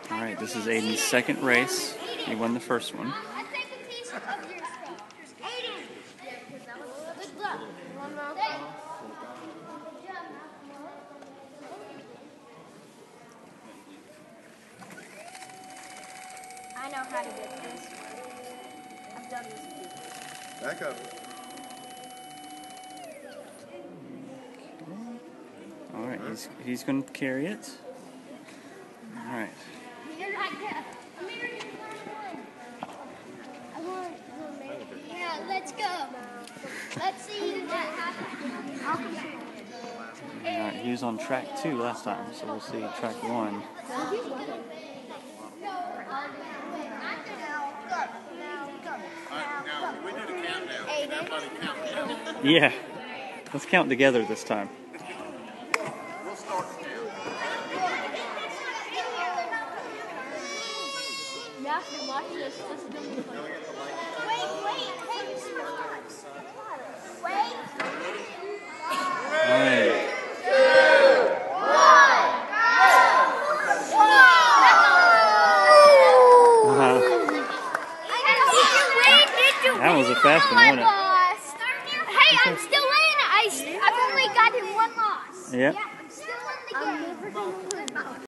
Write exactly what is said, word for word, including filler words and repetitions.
Alright, this is Aidan's second race. He won the first one. I take a piece of your stuff. Aidan! Good luck. I know how to get this one. I've done this before. Back up. Alright, he's, he's going to carry it. Alright. Yeah, let's go. Let's see what happens. Alright, he was on track two last time, so we'll see track one. Now, we did a countdown. Everybody count down. Yeah, let's count together this time. We'll start now. You have to watch this. This is going to be fun. Wait, wait, take shots. Wait. Alright. That was a fast one, wasn't it? Hey, I'm still in. I, I've only gotten one loss. Yeah. Yeah, I'm still in the game.